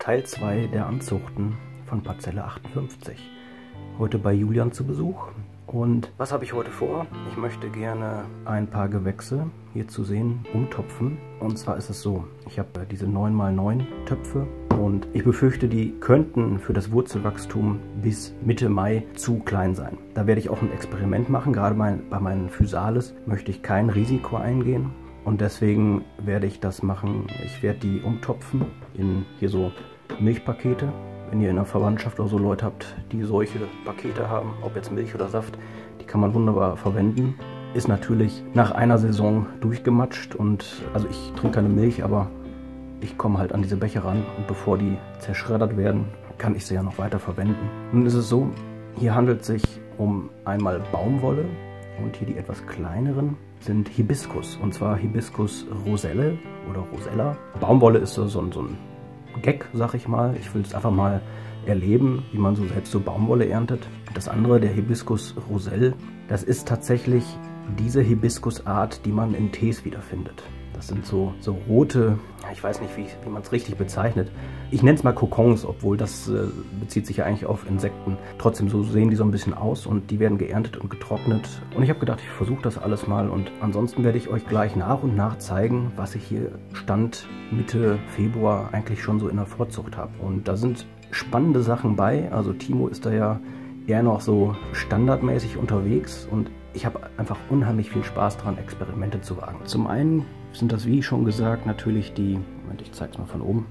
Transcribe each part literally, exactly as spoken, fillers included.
Teil zwei der Anzuchten von Parzelle achtundfünfzig. Heute bei Julian zu Besuch. Und was habe ich heute vor? Ich möchte gerne ein paar Gewächse, hier zu sehen, umtopfen. Und zwar ist es so, ich habe diese neun mal neun Töpfe und ich befürchte, die könnten für das Wurzelwachstum bis Mitte Mai zu klein sein. Da werde ich auch ein Experiment machen, gerade bei, bei meinen Physales möchte ich kein Risiko eingehen. Und deswegen werde ich das machen, ich werde die umtopfen in hier so Milchpakete. Wenn ihr in der Verwandtschaft oder so Leute habt, die solche Pakete haben, ob jetzt Milch oder Saft, die kann man wunderbar verwenden. Ist natürlich nach einer Saison durchgematscht und, also ich trinke keine Milch, aber ich komme halt an diese Becher ran und bevor die zerschreddert werden, kann ich sie ja noch weiter verwenden. Nun ist es so, hier handelt es sich um einmal Baumwolle und hier die etwas kleineren sind Hibiskus, und zwar Hibiscus Roselle oder Rosella. Baumwolle ist so, so, so ein Gag, sag ich mal. Ich will es einfach mal erleben, wie man so selbst so Baumwolle erntet. Das andere, der Hibiscus Roselle, das ist tatsächlich diese Hibiskusart, die man in Tees wiederfindet. Das sind so, so rote, ich weiß nicht, wie, wie man es richtig bezeichnet. Ich nenne es mal Kokons, obwohl das äh, bezieht sich ja eigentlich auf Insekten. Trotzdem, so sehen die so ein bisschen aus und die werden geerntet und getrocknet. Und ich habe gedacht, ich versuche das alles mal und ansonsten werde ich euch gleich nach und nach zeigen, was ich hier Stand Mitte Februar eigentlich schon so in der Vorzucht habe. Und da sind spannende Sachen bei. Also Timo ist da ja eher noch so standardmäßig unterwegs und ich habe einfach unheimlich viel Spaß dran, Experimente zu wagen. Zum einen sind das, wie schon gesagt, natürlich die, Moment, ich zeige es mal von oben,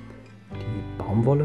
die Baumwolle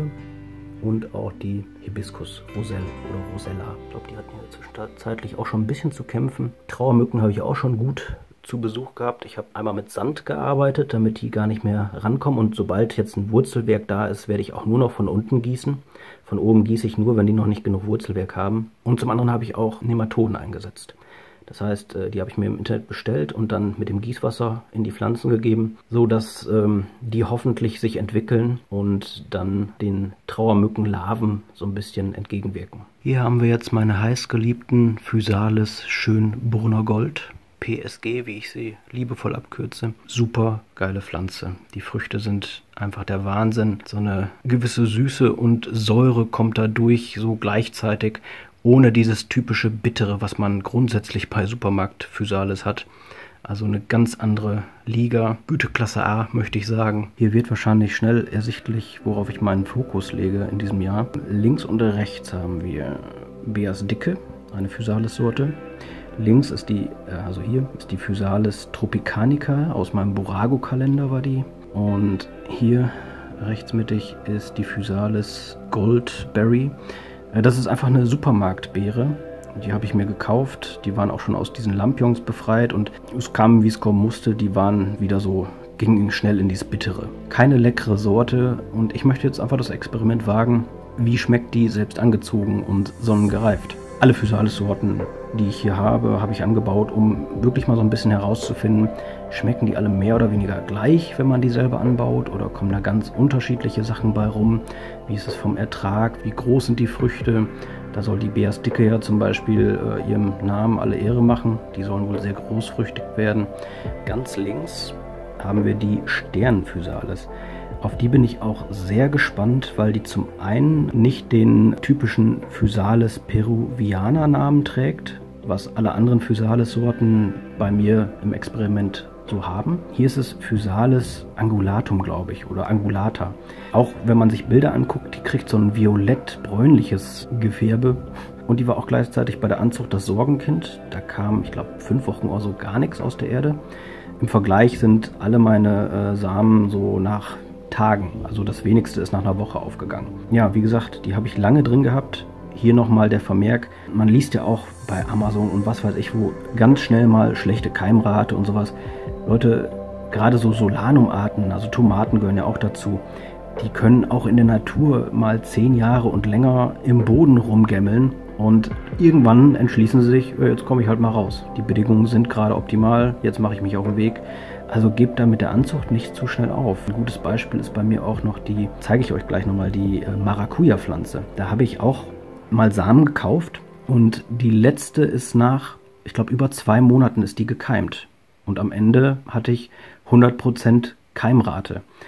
und auch die Hibiscus Roselle oder Rosella. Ich glaube, die hatten ja zwischenzeitlich auch schon ein bisschen zu kämpfen. Trauermücken habe ich auch schon gut zu Besuch gehabt. Ich habe einmal mit Sand gearbeitet, damit die gar nicht mehr rankommen. Und sobald jetzt ein Wurzelwerk da ist, werde ich auch nur noch von unten gießen. Von oben gieße ich nur, wenn die noch nicht genug Wurzelwerk haben. Und zum anderen habe ich auch Nematoden eingesetzt. Das heißt, die habe ich mir im Internet bestellt und dann mit dem Gießwasser in die Pflanzen gegeben, so dass ähm, die hoffentlich sich entwickeln und dann den Trauermückenlarven so ein bisschen entgegenwirken. Hier haben wir jetzt meine heißgeliebten Physales Schönbrunner Gold. P S G, wie ich sie liebevoll abkürze. Super geile Pflanze. Die Früchte sind einfach der Wahnsinn. So eine gewisse Süße und Säure kommt da durch, so gleichzeitig, ohne dieses typische Bittere, was man grundsätzlich bei Supermarkt Physales hat. Also eine ganz andere Liga. Güteklasse A, möchte ich sagen. Hier wird wahrscheinlich schnell ersichtlich, worauf ich meinen Fokus lege in diesem Jahr. Links und rechts haben wir Beas Dicke, eine Physales-Sorte. Links ist die, also hier ist die Physales Tropicanica, aus meinem Burago-Kalender war die. Und hier rechts mittig ist die Physales Goldberry. Das ist einfach eine Supermarktbeere. Die habe ich mir gekauft. Die waren auch schon aus diesen Lampions befreit und es kam, wie es kommen musste. Die waren wieder so, gingen schnell in dieses Bittere. Keine leckere Sorte und ich möchte jetzt einfach das Experiment wagen. Wie schmeckt die selbst angezogen und sonnengereift? Alle Physales-Sorten, die ich hier habe, habe ich angebaut, um wirklich mal so ein bisschen herauszufinden, schmecken die alle mehr oder weniger gleich, wenn man die selber anbaut, oder kommen da ganz unterschiedliche Sachen bei rum? Wie ist es vom Ertrag? Wie groß sind die Früchte? Da soll die Beas Dicke ja zum Beispiel äh, ihrem Namen alle Ehre machen. Die sollen wohl sehr großfrüchtig werden. Ganz links haben wir die Stern-Physales. Auf die bin ich auch sehr gespannt, weil die zum einen nicht den typischen Physales peruvianer Namen trägt, was alle anderen Physales-Sorten bei mir im Experiment so haben. Hier ist es Physales angulatum, glaube ich, oder angulata. Auch wenn man sich Bilder anguckt, die kriegt so ein violett-bräunliches Gefärbe. Und die war auch gleichzeitig bei der Anzucht das Sorgenkind. Da kam, ich glaube, fünf Wochen oder so gar nichts aus der Erde. Im Vergleich sind alle meine äh, Samen so nach Tagen, also das wenigste ist nach einer Woche aufgegangen. Ja, wie gesagt, die habe ich lange drin gehabt. Hier nochmal der Vermerk, man liest ja auch bei Amazon und was weiß ich wo ganz schnell mal schlechte Keimrate und sowas. Leute, gerade so Solanum-Arten, also Tomaten gehören ja auch dazu, die können auch in der Natur mal zehn Jahre und länger im Boden rumgämmeln und irgendwann entschließen sie sich, jetzt komme ich halt mal raus. Die Bedingungen sind gerade optimal, jetzt mache ich mich auf den Weg. Also gebt da mit der Anzucht nicht zu schnell auf. Ein gutes Beispiel ist bei mir auch noch die, zeige ich euch gleich nochmal, die Maracuja-Pflanze. Da habe ich auch mal Samen gekauft und die letzte ist nach, ich glaube, über zwei Monaten ist die gekeimt. Und am Ende hatte ich hundert Prozent Keimrate.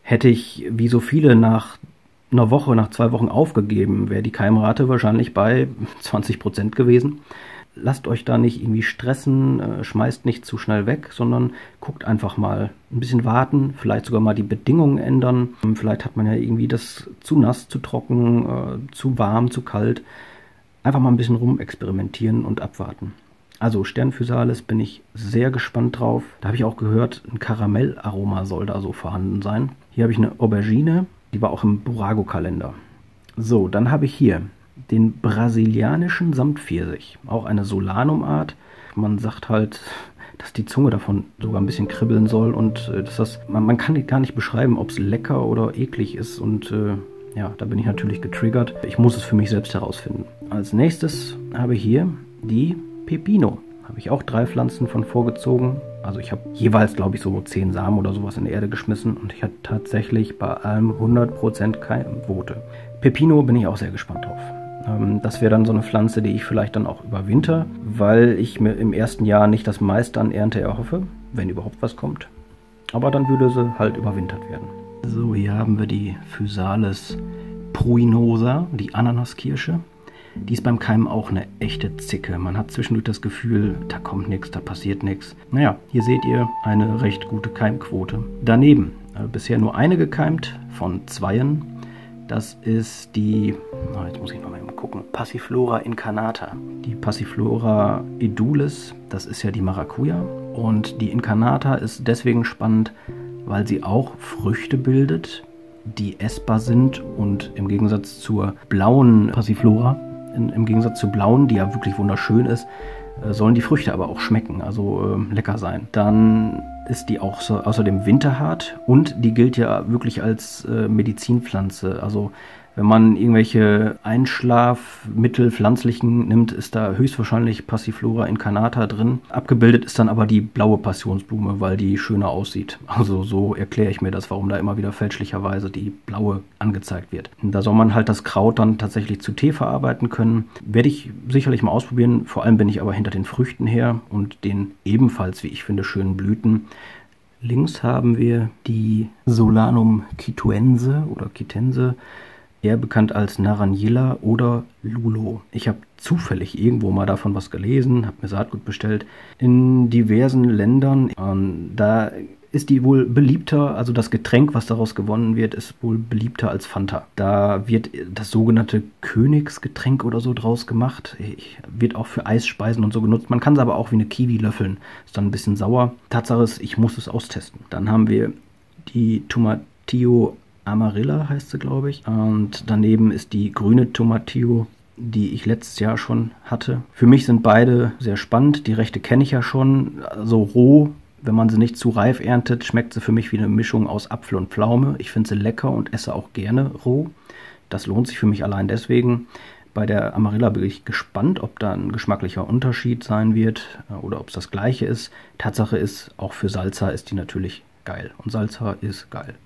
Hätte ich, wie so viele, nach einer Woche, nach zwei Wochen aufgegeben, wäre die Keimrate wahrscheinlich bei zwanzig Prozent gewesen. Lasst euch da nicht irgendwie stressen, äh, schmeißt nicht zu schnell weg, sondern guckt einfach mal ein bisschen warten, vielleicht sogar mal die Bedingungen ändern. Vielleicht hat man ja irgendwie das zu nass, zu trocken, äh, zu warm, zu kalt. Einfach mal ein bisschen rumexperimentieren und abwarten. Also Sternphysalis bin ich sehr gespannt drauf. Da habe ich auch gehört, ein Karamellaroma soll da so vorhanden sein. Hier habe ich eine Aubergine, die war auch im Burago-Kalender. So, dann habe ich hier den brasilianischen Samtpfirsich, auch eine Solanum-Art. Man sagt halt, dass die Zunge davon sogar ein bisschen kribbeln soll und äh, dass das, man, man kann gar nicht beschreiben, ob es lecker oder eklig ist und äh, ja, da bin ich natürlich getriggert. Ich muss es für mich selbst herausfinden. Als nächstes habe ich hier die Pepino. Habe ich auch drei Pflanzen von vorgezogen. Also ich habe jeweils, glaube ich, so zehn Samen oder sowas in die Erde geschmissen und ich hatte tatsächlich bei allem hundert Prozent Keimquote. Pepino bin ich auch sehr gespannt drauf. Das wäre dann so eine Pflanze, die ich vielleicht dann auch überwinter, weil ich mir im ersten Jahr nicht das meiste an Ernte erhoffe, wenn überhaupt was kommt. Aber dann würde sie halt überwintert werden. So, hier haben wir die Physalis pruinosa, die Ananaskirsche. Die ist beim Keimen auch eine echte Zicke. Man hat zwischendurch das Gefühl, da kommt nichts, da passiert nichts. Naja, hier seht ihr eine recht gute Keimquote. Daneben, äh, bisher nur eine gekeimt von zweien. Das ist die, oh, jetzt muss ich noch mal gucken, Passiflora incarnata. Die Passiflora edulis, das ist ja die Maracuja. Und die Incarnata ist deswegen spannend, weil sie auch Früchte bildet, die essbar sind und im Gegensatz zur blauen Passiflora, in, im Gegensatz zur blauen, die ja wirklich wunderschön ist, äh, sollen die Früchte aber auch schmecken, also äh, lecker sein. Dann ist die auch so, außerdem winterhart und die gilt ja wirklich als äh, Medizinpflanze. Also wenn man irgendwelche Einschlafmittel pflanzlichen nimmt, ist da höchstwahrscheinlich Passiflora incarnata drin. Abgebildet ist dann aber die blaue Passionsblume, weil die schöner aussieht. Also so erkläre ich mir das, warum da immer wieder fälschlicherweise die blaue angezeigt wird. Und da soll man halt das Kraut dann tatsächlich zu Tee verarbeiten können. Werde ich sicherlich mal ausprobieren. Vor allem bin ich aber hinter den Früchten her und den ebenfalls, wie ich finde, schönen Blüten. Links haben wir die Solanum quituense oder quitense, eher bekannt als Naranjilla oder Lulo. Ich habe zufällig irgendwo mal davon was gelesen, habe mir Saatgut bestellt in diversen Ländern. Ähm, da ist die wohl beliebter, also das Getränk, was daraus gewonnen wird, ist wohl beliebter als Fanta. Da wird das sogenannte Königsgetränk oder so draus gemacht. Ich, wird auch für Eisspeisen und so genutzt. Man kann es aber auch wie eine Kiwi löffeln. Ist dann ein bisschen sauer. Tatsache ist, ich muss es austesten. Dann haben wir die Tomatillo Amarilla, heißt sie, glaube ich. Und daneben ist die grüne Tomatillo, die ich letztes Jahr schon hatte. Für mich sind beide sehr spannend. Die rechte kenne ich ja schon. Also roh, wenn man sie nicht zu reif erntet, schmeckt sie für mich wie eine Mischung aus Apfel und Pflaume. Ich finde sie lecker und esse auch gerne roh. Das lohnt sich für mich allein deswegen. Bei der Amarilla bin ich gespannt, ob da ein geschmacklicher Unterschied sein wird oder ob es das gleiche ist. Tatsache ist, auch für Salsa ist die natürlich geil. Und Salsa ist geil.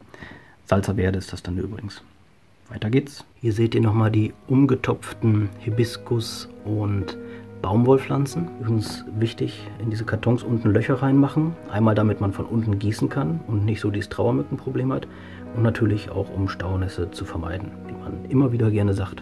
Salsa Verde ist das dann übrigens. Weiter geht's. Hier seht ihr nochmal die umgetopften Hibiskus- und Baumwollpflanzen. Übrigens wichtig, in diese Kartons unten Löcher reinmachen. Einmal damit man von unten gießen kann und nicht so dieses Trauermückenproblem hat. Und natürlich auch um Staunässe zu vermeiden, wie man immer wieder gerne sagt.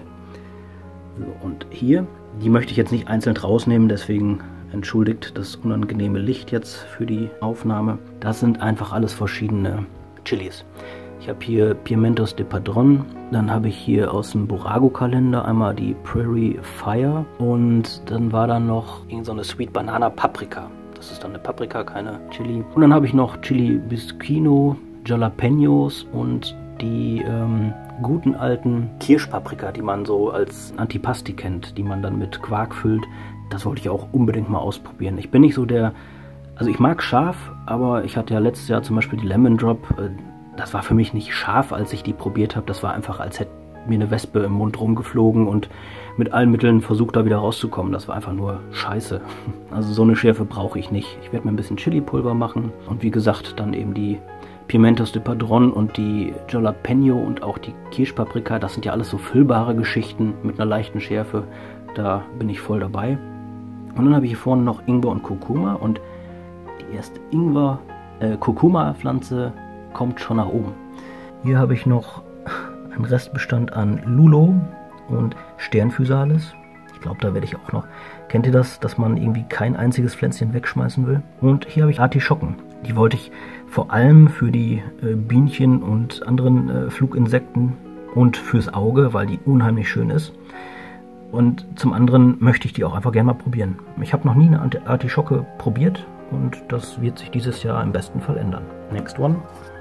So, und hier, die möchte ich jetzt nicht einzeln rausnehmen, deswegen entschuldigt das unangenehme Licht jetzt für die Aufnahme. Das sind einfach alles verschiedene Chilis. Ich habe hier Pimientos de Padron, dann habe ich hier aus dem Burago-Kalender einmal die Prairie Fire und dann war da noch irgend so eine Sweet Banana Paprika. Das ist dann eine Paprika, keine Chili. Und dann habe ich noch Chili Bisquino, Jalapenos und die ähm, guten alten Kirschpaprika, die man so als Antipasti kennt, die man dann mit Quark füllt. Das wollte ich auch unbedingt mal ausprobieren. Ich bin nicht so der, also ich mag scharf, aber ich hatte ja letztes Jahr zum Beispiel die Lemon Drop. Äh, Das war für mich nicht scharf, als ich die probiert habe. Das war einfach, als hätte mir eine Wespe im Mund rumgeflogen und mit allen Mitteln versucht, da wieder rauszukommen. Das war einfach nur scheiße. Also so eine Schärfe brauche ich nicht. Ich werde mir ein bisschen Chili-Pulver machen und wie gesagt dann eben die Pimientos de Padron und die Jalapeno und auch die Kirschpaprika. Das sind ja alles so füllbare Geschichten mit einer leichten Schärfe. Da bin ich voll dabei. Und dann habe ich hier vorne noch Ingwer und Kurkuma und die erste Ingwer, äh, Kurkuma-Pflanze kommt schon nach oben. Hier habe ich noch einen Restbestand an Lulo und Sternphysalis. Ich glaube, da werde ich auch noch... Kennt ihr das, dass man irgendwie kein einziges Pflänzchen wegschmeißen will? Und hier habe ich Artischocken. Die wollte ich vor allem für die äh, Bienchen und anderen äh, Fluginsekten und fürs Auge, weil die unheimlich schön ist. Und zum anderen möchte ich die auch einfach gerne mal probieren. Ich habe noch nie eine Artischocke probiert und das wird sich dieses Jahr im besten Fall ändern. Next one.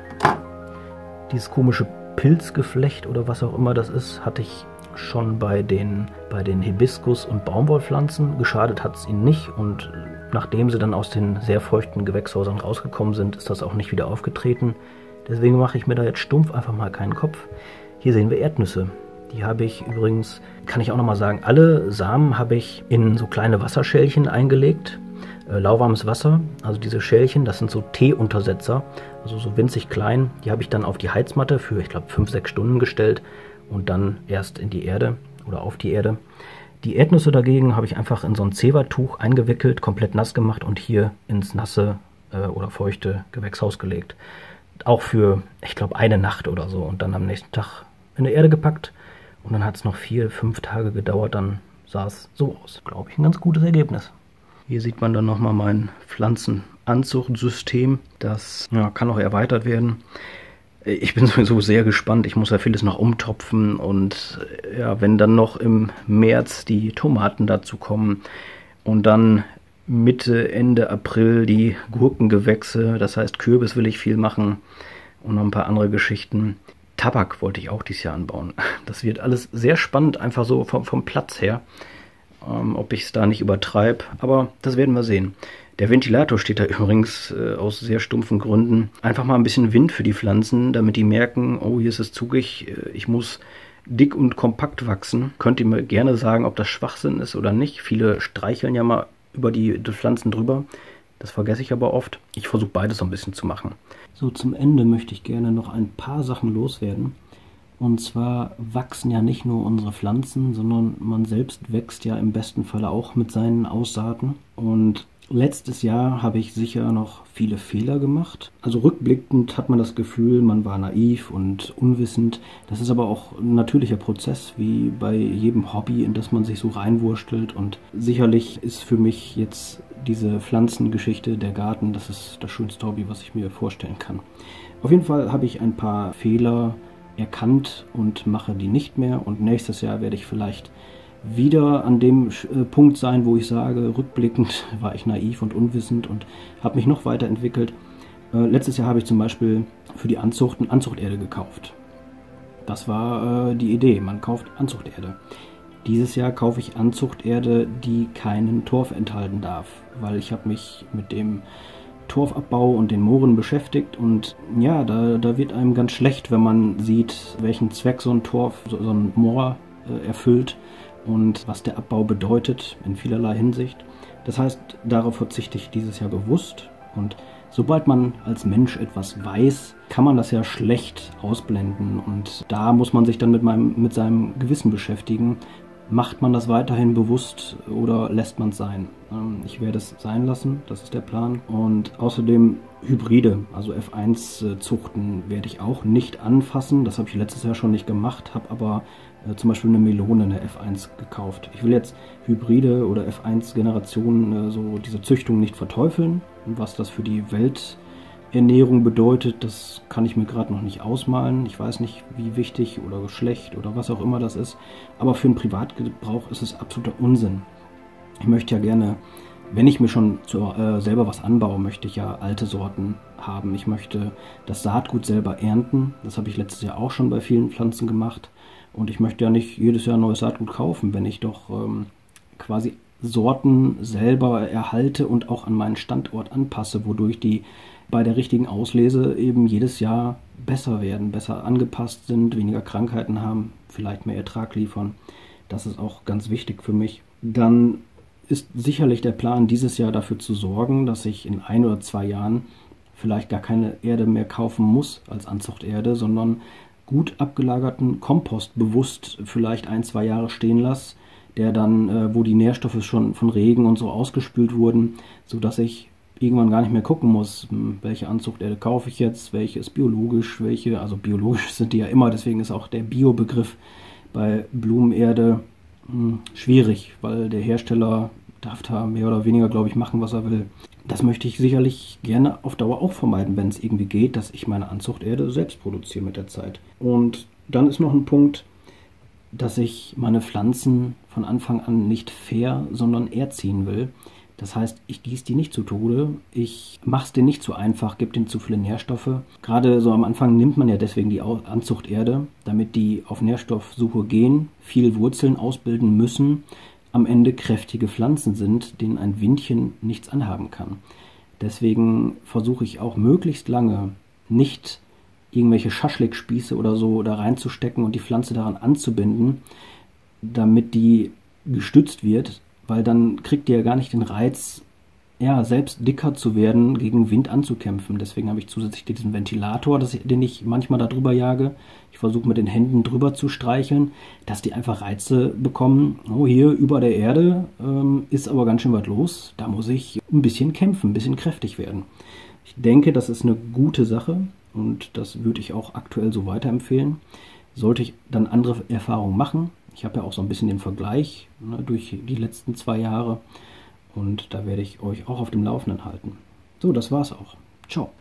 Dieses komische Pilzgeflecht oder was auch immer das ist, hatte ich schon bei den, bei den Hibiskus- und Baumwollpflanzen. Geschadet hat es ihnen nicht und nachdem sie dann aus den sehr feuchten Gewächshäusern rausgekommen sind, ist das auch nicht wieder aufgetreten. Deswegen mache ich mir da jetzt stumpf einfach mal keinen Kopf. Hier sehen wir Erdnüsse. Die habe ich übrigens, kann ich auch nochmal sagen, alle Samen habe ich in so kleine Wasserschälchen eingelegt. Äh, lauwarmes Wasser, also diese Schälchen, das sind so Teeuntersetzer, also so winzig klein. Die habe ich dann auf die Heizmatte für, ich glaube, fünf, sechs Stunden gestellt und dann erst in die Erde oder auf die Erde. Die Erdnüsse dagegen habe ich einfach in so ein Zewa-Tuch eingewickelt, komplett nass gemacht und hier ins nasse äh, oder feuchte Gewächshaus gelegt. Auch für, ich glaube, eine Nacht oder so und dann am nächsten Tag in die Erde gepackt. Und dann hat es noch vier, fünf Tage gedauert, dann sah es so aus. Glaube ich, ein ganz gutes Ergebnis. Hier sieht man dann nochmal mein Pflanzenanzuchtsystem. Das ja, kann auch erweitert werden. Ich bin sowieso sehr gespannt. Ich muss ja vieles noch umtopfen. Und ja, wenn dann noch im März die Tomaten dazu kommen und dann Mitte, Ende April die Gurkengewächse, das heißt Kürbis will ich viel machen und noch ein paar andere Geschichten. Tabak wollte ich auch dieses Jahr anbauen. Das wird alles sehr spannend, einfach so vom, vom Platz her, ähm, ob ich es da nicht übertreibe. Aber das werden wir sehen. Der Ventilator steht da übrigens äh, aus sehr stumpfen Gründen. Einfach mal ein bisschen Wind für die Pflanzen, damit die merken, oh, hier ist es zugig, äh, ich muss dick und kompakt wachsen. Könnt ihr mir gerne sagen, ob das Schwachsinn ist oder nicht. Viele streicheln ja mal über die, die Pflanzen drüber. Das vergesse ich aber oft. Ich versuche beides so ein bisschen zu machen. So, zum Ende möchte ich gerne noch ein paar Sachen loswerden. Und zwar wachsen ja nicht nur unsere Pflanzen, sondern man selbst wächst ja im besten Falle auch mit seinen Aussaaten. Und letztes Jahr habe ich sicher noch viele Fehler gemacht. Also rückblickend hat man das Gefühl, man war naiv und unwissend. Das ist aber auch ein natürlicher Prozess, wie bei jedem Hobby, in das man sich so reinwurstelt. Und sicherlich ist für mich jetzt diese Pflanzengeschichte, der Garten, das ist das schönste Hobby, was ich mir vorstellen kann. Auf jeden Fall habe ich ein paar Fehler erkannt und mache die nicht mehr. Und nächstes Jahr werde ich vielleicht wieder an dem äh, Punkt sein, wo ich sage, rückblickend war ich naiv und unwissend und habe mich noch weiterentwickelt. Äh, letztes Jahr habe ich zum Beispiel für die Anzuchten Anzuchterde gekauft. Das war äh, die Idee, man kauft Anzuchterde. Dieses Jahr kaufe ich Anzuchterde, die keinen Torf enthalten darf, weil ich habe mich mit dem Torfabbau und den Mooren beschäftigt und ja, da, da wird einem ganz schlecht, wenn man sieht, welchen Zweck so ein Torf, so, so ein Moor äh, erfüllt und was der Abbau bedeutet in vielerlei Hinsicht. Das heißt, darauf verzichte ich dieses Jahr bewusst und sobald man als Mensch etwas weiß, kann man das ja schlecht ausblenden und da muss man sich dann mit, meinem, mit seinem Gewissen beschäftigen. Macht man das weiterhin bewusst oder lässt man es sein? Ich werde es sein lassen, das ist der Plan. Und außerdem Hybride, also F eins Zuchten, werde ich auch nicht anfassen. Das habe ich letztes Jahr schon nicht gemacht, habe aber äh, zum Beispiel eine Melone, eine F eins gekauft. Ich will jetzt Hybride oder F eins Generationen, äh, so diese Züchtung nicht verteufeln. Und was das für die Welternährung bedeutet, das kann ich mir gerade noch nicht ausmalen. Ich weiß nicht, wie wichtig oder schlecht oder was auch immer das ist. Aber für den Privatgebrauch ist es absoluter Unsinn. Ich möchte ja gerne, wenn ich mir schon zu, äh, selber was anbaue, möchte ich ja alte Sorten haben. Ich möchte das Saatgut selber ernten. Das habe ich letztes Jahr auch schon bei vielen Pflanzen gemacht. Und ich möchte ja nicht jedes Jahr neues Saatgut kaufen, wenn ich doch ähm, quasi Sorten selber erhalte und auch an meinen Standort anpasse, wodurch die bei der richtigen Auslese eben jedes Jahr besser werden, besser angepasst sind, weniger Krankheiten haben, vielleicht mehr Ertrag liefern. Das ist auch ganz wichtig für mich. Dann ist sicherlich der Plan, dieses Jahr dafür zu sorgen, dass ich in ein oder zwei Jahren vielleicht gar keine Erde mehr kaufen muss als Anzuchterde, sondern gut abgelagerten Kompost bewusst vielleicht ein, zwei Jahre stehen lasse, der dann, äh, wo die Nährstoffe schon von Regen und so ausgespült wurden, sodass ich irgendwann gar nicht mehr gucken muss, welche Anzuchterde kaufe ich jetzt, welche ist biologisch, welche, also biologisch sind die ja immer, deswegen ist auch der Bio-Begriff bei Blumenerde mh, schwierig, weil der Hersteller darf da mehr oder weniger, glaube ich, machen, was er will. Das möchte ich sicherlich gerne auf Dauer auch vermeiden, wenn es irgendwie geht, dass ich meine Anzuchterde selbst produziere mit der Zeit. Und dann ist noch ein Punkt, dass ich meine Pflanzen von Anfang an nicht fair, sondern erziehen will. Das heißt, ich gieße die nicht zu Tode, ich mache es denen nicht zu einfach, gebe denen zu viele Nährstoffe. Gerade so am Anfang nimmt man ja deswegen die Anzuchterde, damit die auf Nährstoffsuche gehen, viel Wurzeln ausbilden müssen, am Ende kräftige Pflanzen sind, denen ein Windchen nichts anhaben kann. Deswegen versuche ich auch möglichst lange nicht irgendwelche Schaschlikspieße oder so da reinzustecken und die Pflanze daran anzubinden, damit die gestützt wird, weil dann kriegt die ja gar nicht den Reiz, ja, selbst dicker zu werden, gegen Wind anzukämpfen. Deswegen habe ich zusätzlich diesen Ventilator, das, den ich manchmal da drüber jage. Ich versuche mit den Händen drüber zu streicheln, dass die einfach Reize bekommen. Oh, hier über der Erde ähm, ist aber ganz schön was los. Da muss ich ein bisschen kämpfen, ein bisschen kräftig werden. Ich denke, das ist eine gute Sache und das würde ich auch aktuell so weiterempfehlen. Sollte ich dann andere Erfahrungen machen, ich habe ja auch so ein bisschen den Vergleich, ne, durch die letzten zwei Jahre und da werde ich euch auch auf dem Laufenden halten. So, das war's auch. Ciao.